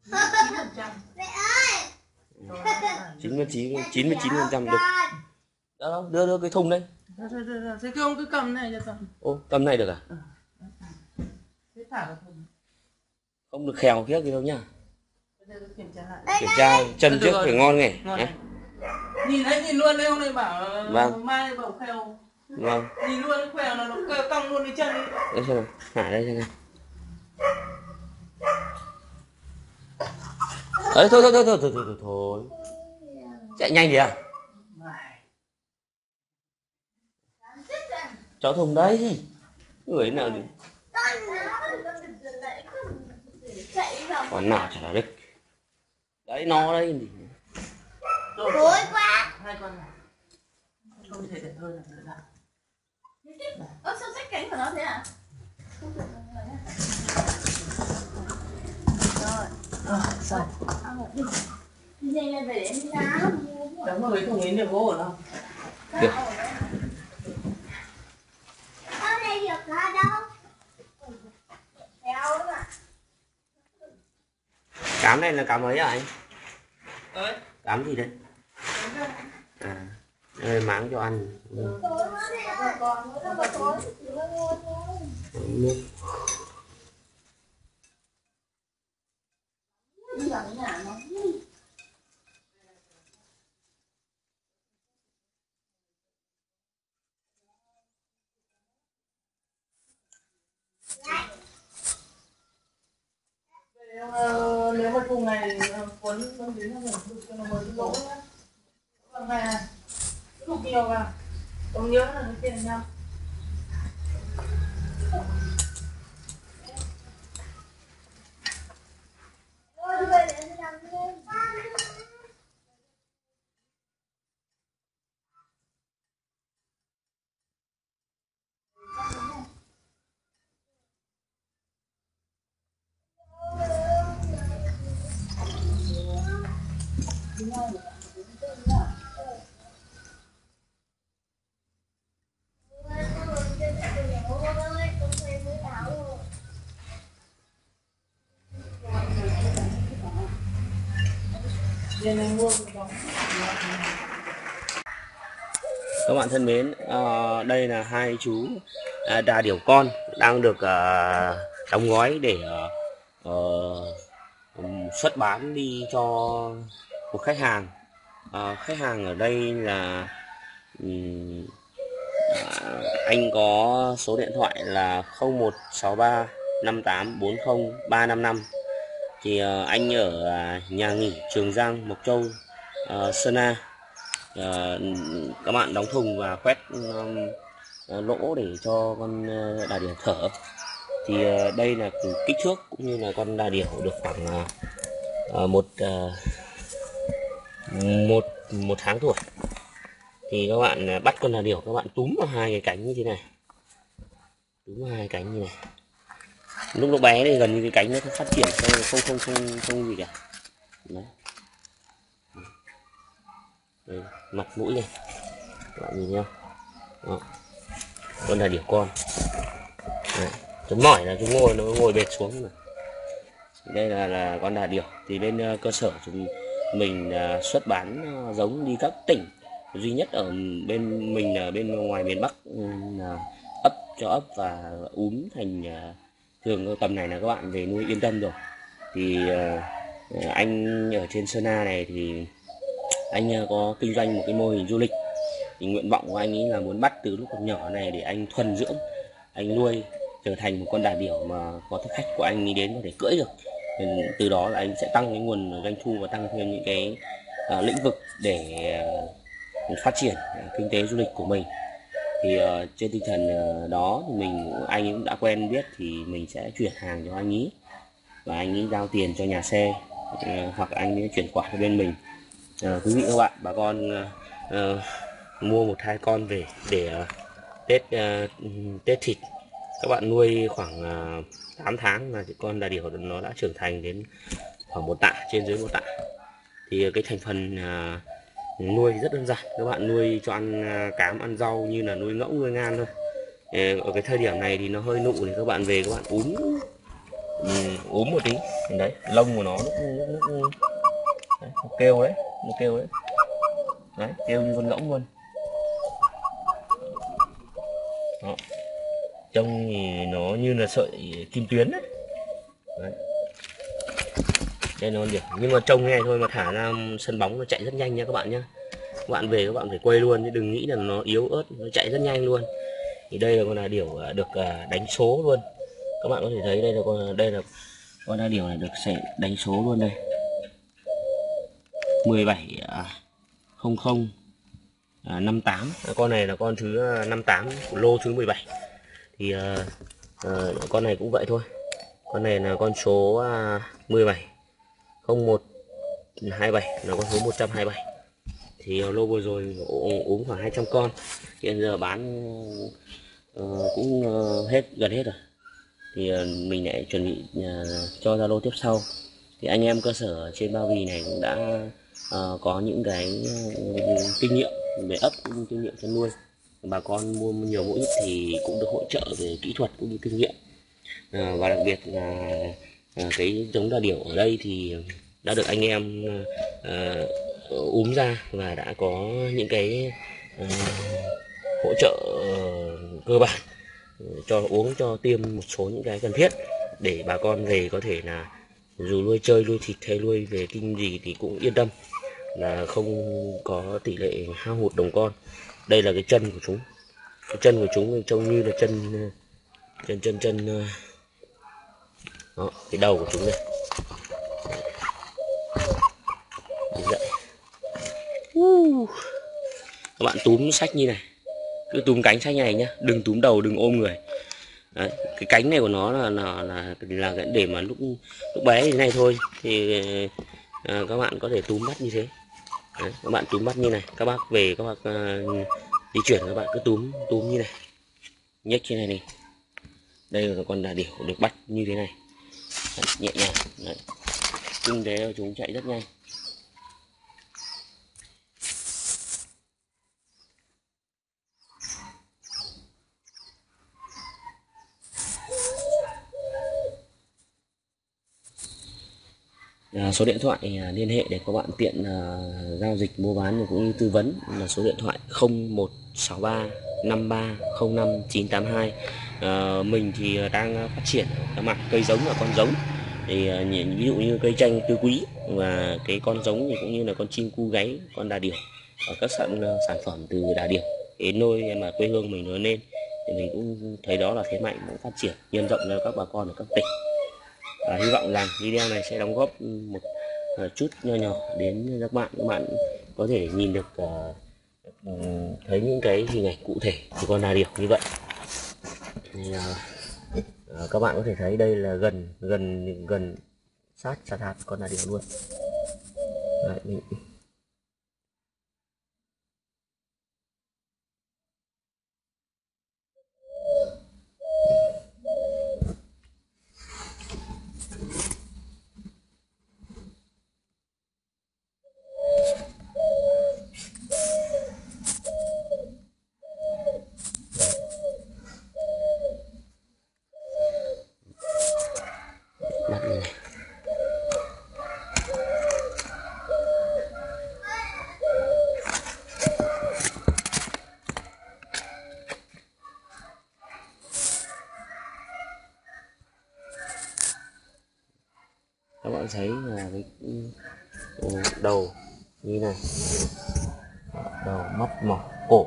$99 được. Đó, đưa cái thùng đây. Thế cái ông cứ cầm này cho tao. Ô, cầm này được à? Thế thả vào thùng. Không được khèo kia gì đâu nhá. Kiểm tra chân trước phải ngon nghe. Nhìn thấy nhìn luôn đấy, hôm nay bảo vâng. mai bảo khèo. Vâng. Nhìn luôn khèo là nó cong luôn cái chân đi. Đây xem nào, thả đây xem nào. Đấy, thôi. Chạy nhanh gì à? Cho thùng đấy. Người nào đi. Còn nào chả là đích. Đấy nó đây. Tối quá. Hai con này. Không thể để hơn là Ơ sao xách cánh của nó thế à? Rồi, xong. Đi nhanh về để em đi ra. Đóng vào cái thùng ấy được gỗ ở đâu? Được. Ở đây được ra đâu? Đeo mà. Cám này là cám ấy à anh? Đấy. Cám gì đấy? À, đây máng cho ăn. Tối quá này à? Tối thì nó ngon thôi. Nước. Đi vào cái nhà nó. Nếu mà cùng ngày cuốn con đến là cho nó mới lỗ nhá. Còn này này. Lúc nhiều vào. Ông nhớ là nó tiền nhau. Các bạn thân mến, đây là hai chú đà điểu con đang được đóng gói để xuất bán đi cho một khách hàng. Khách hàng ở đây là anh có số điện thoại là 0163 5840 355. Thì anh ở nhà nghỉ Trường Giang, Mộc Châu, Sơn La. Các bạn đóng thùng và quét lỗ để cho con đà điểu thở. Thì đây là kích thước cũng như là con đà điểu được khoảng một tháng tuổi. Thì các bạn bắt con đà điểu, các bạn túm vào hai cái cánh như thế này, túm vào hai cánh như này. Lúc nó bé thì gần như cái cánh nó phát triển không gì cả. Đấy. Đây, mặt mũi này các bạn nhìn nhau. Đó. Con đà điểu con. Đấy. Chấm mỏi là nó ngồi bệt xuống rồi. Đây là con đà điểu. Thì bên cơ sở chúng mình xuất bán giống đi các tỉnh, duy nhất ở bên mình là bên ngoài miền Bắc là ấp cho ấp và úm thành thường tầm này là các bạn về nuôi yên tâm rồi. Thì anh ở trên Sơn La này thì anh có kinh doanh một cái mô hình du lịch. Thì nguyện vọng của anh ấy là muốn bắt từ lúc còn nhỏ này để anh thuần dưỡng, anh nuôi trở thành một con đà điểu mà có khách của anh ấy đến có thể cưỡi được. Từ đó là anh sẽ tăng cái nguồn doanh thu và tăng thêm những cái lĩnh vực để phát triển kinh tế du lịch của mình. Thì trên tinh thần đó thì anh ấy cũng đã quen biết thì mình sẽ chuyển hàng cho anh ấy và anh ấy giao tiền cho nhà xe hoặc anh ấy chuyển khoản cho bên mình. Quý vị các bạn, bà con mua 1-2 con về để Tết thịt. Các bạn nuôi khoảng 8 tháng là con đà điểu nó đã trưởng thành đến khoảng 1 tạ, trên dưới 1 tạ. Thì cái thành phần nuôi rất đơn giản, các bạn nuôi cho ăn cám, ăn rau như là nuôi ngỗng, nuôi ngan thôi. Ở cái thời điểm này thì nó hơi nụ thì các bạn về các bạn ốm một tí. Đấy, lông của nó đấy, nó kêu đấy, nó kêu đấy. Đấy, kêu như con ngỗng luôn. Đó. Trông thì nó như là sợi kim tuyến đấy. Đấy. Đây là con điểm, nhưng mà trông nghe thôi mà thả ra sân bóng nó chạy rất nhanh nha các bạn nhé. Các bạn về các bạn phải quay luôn chứ đừng nghĩ là nó yếu ớt, nó chạy rất nhanh luôn. Thì đây là con đà điểu được đánh số luôn. Các bạn có thể thấy đây là con đà điểu này được sẽ đánh số luôn đây. 170058. Con này là con thứ 58 của lô thứ 17. Thì con này cũng vậy thôi. Con này là con số 17 0127 là con số 127. Thì lô vừa rồi uống khoảng 200 con. Hiện giờ bán cũng gần hết rồi. Thì mình lại chuẩn bị cho ra lô tiếp sau. Thì anh em cơ sở trên Ba Vì này cũng đã có những cái kinh nghiệm về ấp, cũng kinh nghiệm chăn nuôi. Bà con mua nhiều mũi thì cũng được hỗ trợ về kỹ thuật cũng như kinh nghiệm. Và đặc biệt là cái giống đà điểu ở đây thì đã được anh em úm ra và đã có những cái hỗ trợ cơ bản cho uống, cho tiêm một số những cái cần thiết để bà con về có thể là dù nuôi chơi, nuôi thịt hay nuôi về kinh gì thì cũng yên tâm là không có tỷ lệ hao hụt đồng con. Đây là cái chân của chúng, cái chân của chúng trông như là chân đó, cái đầu của chúng đây. Các bạn túm sách như này, cứ túm cánh sách như này nhá, đừng túm đầu, đừng ôm người. Đấy, cái cánh này của nó là để mà lúc bé như thế này thôi thì các bạn có thể túm bắt như thế. Đấy, các bạn túm bắt như này, các bác về các bác di chuyển các bạn cứ túm như này, nhấc trên này đi. Đây là con đà điểu được bắt như thế này. Đấy, nhẹ nhàng. Đấy. Kinh tế chúng chạy rất nhanh. Số điện thoại liên hệ để các bạn tiện giao dịch mua bán cũng như tư vấn là số điện thoại 0163 53 05 982. Mình thì đang phát triển các mặt cây giống và con giống. Thì ví dụ như cây chanh tứ quý và cái con giống thì cũng như là con chim cu gáy, con đà điểu và các sản phẩm từ đà điểu cái nôi mà quê hương mình lớn lên thì mình cũng thấy đó là thế mạnh, cũng phát triển nhân rộng ra các bà con ở các tỉnh. Hy vọng rằng video này sẽ đóng góp một chút nho nhỏ đến các bạn có thể nhìn được thấy những cái hình ảnh cụ thể của con đà điểu như vậy. Thì, các bạn có thể thấy đây là gần sát hạt con đà điểu luôn. Đấy, mắt như này. Các bạn thấy là cái đầu như này, đầu, mắt, mỏ, cổ,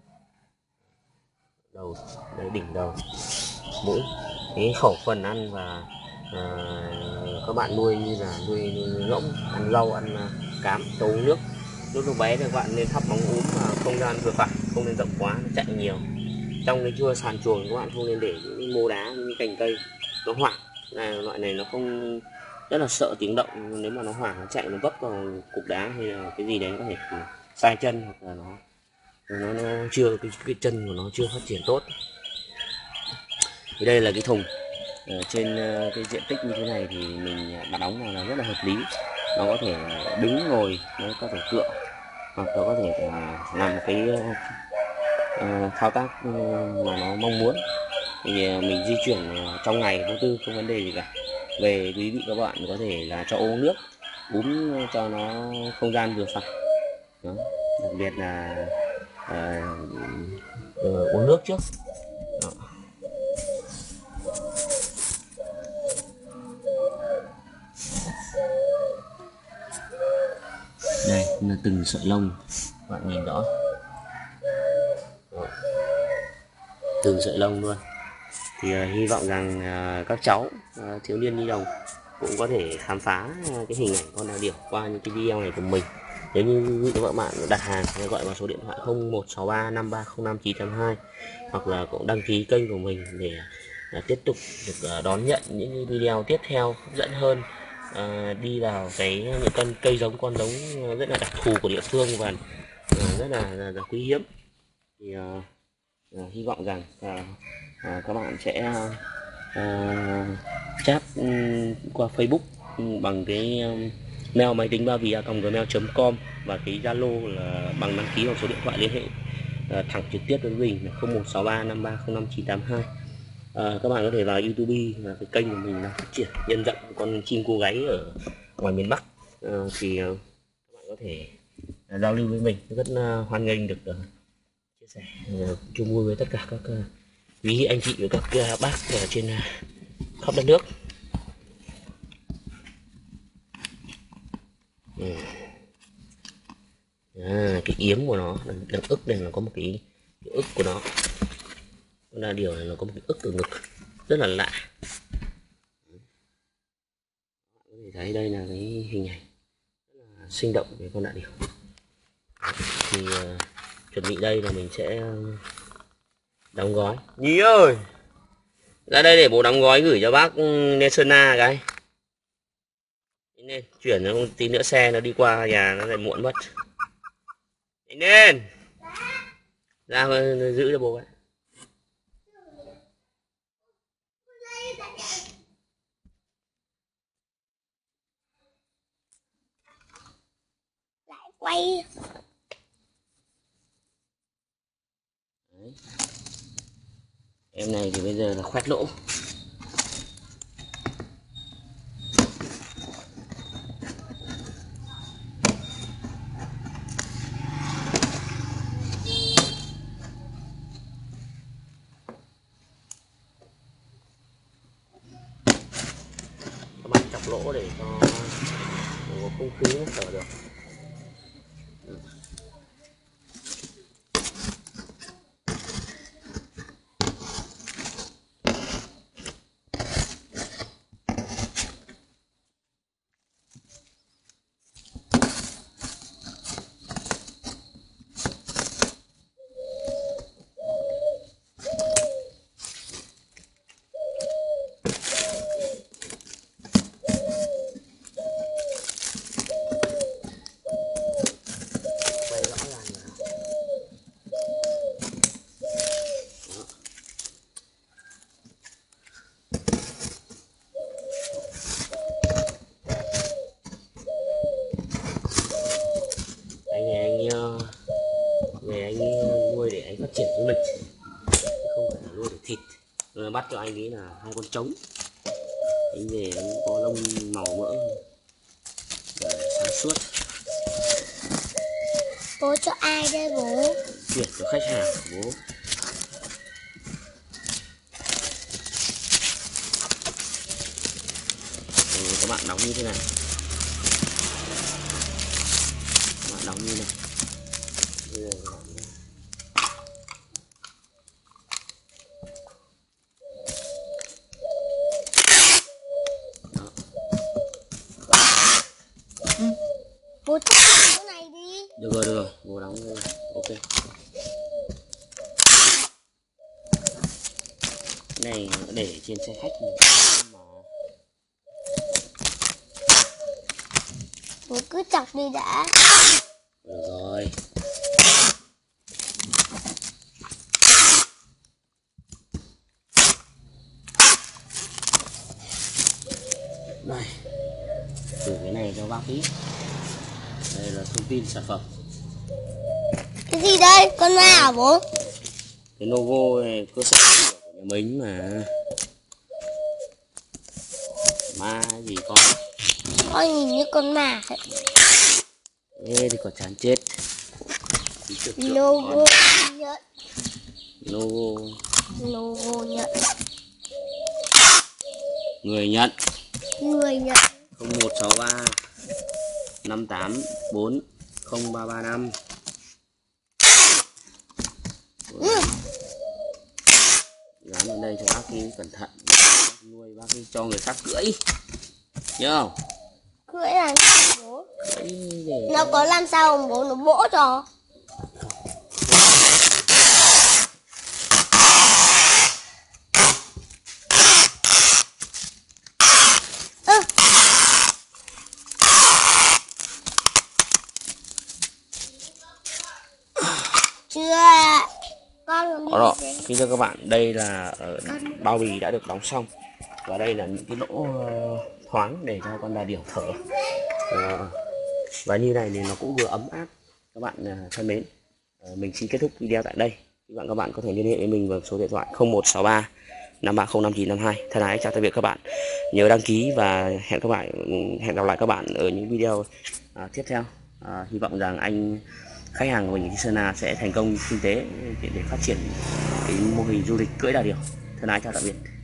đầu, đấy, đỉnh đầu, mũi. Cái khẩu phần ăn và các bạn nuôi như là nuôi ngỗng, ăn rau, ăn cám, cho uống nước. Lúc bé thì các bạn nên thắp bóng uống và không gian vừa phải, không nên rộng quá, nó chạy nhiều. Trong cái chua sàn chuồng các bạn không nên để những mô đá, những cành cây nó hoảng. Loại này nó không, rất là sợ tiếng động, nếu mà nó hoảng nó chạy nó vấp vào cục đá hay là cái gì đấy có thể sai chân, hoặc là nó chưa cái chân của nó chưa phát triển tốt. Thì đây là cái thùng trên cái diện tích như thế này thì mình đặt đóng vào là rất là hợp lý. Nó có thể đứng ngồi, nó có thể cựa, hoặc nó có thể làm một cái thao tác mà nó mong muốn. Thì mình di chuyển trong ngày vô tư, không vấn đề gì cả. về quý vị các bạn có thể là cho uống nước, uống cho nó không gian vừa phải. Đó. Đặc biệt là uống nước trước. Đó. Đây là từng sợi lông, các bạn nhìn rõ. Đó. Từng sợi lông luôn. Thì hy vọng rằng các cháu thiếu niên nhi đồng cũng có thể khám phá cái hình ảnh con đà điểu qua những cái video này của mình. Nếu như quý vị và các bạn đặt hàng thì gọi vào số điện thoại 0163530592 hoặc là cũng đăng ký kênh của mình để tiếp tục được đón nhận những cái video tiếp theo hấp dẫn hơn, đi vào những con cây giống, con giống rất là đặc thù của địa phương và rất là quý hiếm. Thì hy vọng rằng các bạn sẽ chat qua Facebook bằng cái mail máy tính bavia@gmail.com và cái Zalo là bằng đăng ký bằng số điện thoại liên hệ thẳng trực tiếp với mình là 0163530592. Các bạn có thể vào YouTube và cái kênh của mình là phát triển nhân rộng con chim cô gáy ở ngoài miền Bắc, thì các bạn có thể giao lưu với mình, rất hoan nghênh được chia sẻ chung vui với tất cả các quý anh chị và các bác ở trên khắp đất nước. Cái yếm của nó, đằng ức này nó có một cái ức của nó. Con đà điểu này nó có một cái ức ở ngực rất là lạ. Các bạn có thể thấy đây là cái hình ảnh rất là sinh động về con đà điểu. Thì chuẩn bị đây là mình sẽ đóng gói. Nhí ơi, ra đây để bố đóng gói gửi cho bác lên Sơn Na cái. Nên chuyển nó tí nữa xe nó đi qua nhà nó lại muộn mất. Nên ra giữ cho bố ấy. Lại quay. Đấy. Em này thì bây giờ là khoét lỗ. Các bạn chọc lỗ để cho có không khí nó thở được. Nuôi để anh phát triển du lịch chứ không phải là nuôi để thịt. Rồi bắt cho anh ấy là 2 con trống, anh về anh có lông màu mỡ sáng suốt. Bố cho ai đây bố? Chuyển cho khách hàng của bố. Các bạn đóng như thế này, các bạn đóng như này. Bố cho cái này đi. Được rồi, bố đóng rồi. Ok. Cái này để trên xe khách mà. Bố cứ chọc đi đã. Được rồi. Đây, thử cái này cho bác tí. Đây là thông tin sản phẩm. Cái gì đây? Con ma à bố? Cái logo này cơ sở của nhà mình mà. Ma cái gì con? Con nhìn như con ma ấy. Ê thì có chán chết. Logo Nhật. Logo Logo Nhật. người Nhật. Người Nhật. 0163 584 0335. Dán lên đây cho bác đi cẩn thận. Bác nuôi bác đi cho người khác cưỡi. Nhớ không? Cưỡi là sao bố? Cưỡi để Nó có làm sao không bố? Nó vỗ cho. Chưa. Con đó. Kính thưa các bạn, đây là bao bì đã được đóng xong và đây là những cái lỗ thoáng để cho con đà điểu thở. Và như này thì nó cũng vừa ấm áp. Các bạn thân mến, mình xin kết thúc video tại đây. Hy vọng các bạn có thể liên hệ với mình vào số điện thoại 0163 530 5952. Thân ái chào tạm biệt các bạn. Nhớ đăng ký và hẹn gặp lại các bạn ở những video tiếp theo. Hy vọng rằng anh khách hàng của mình ở Sơn La sẽ thành công kinh tế để phát triển cái mô hình du lịch cưỡi đà điểu. Thân ái chào tạm biệt.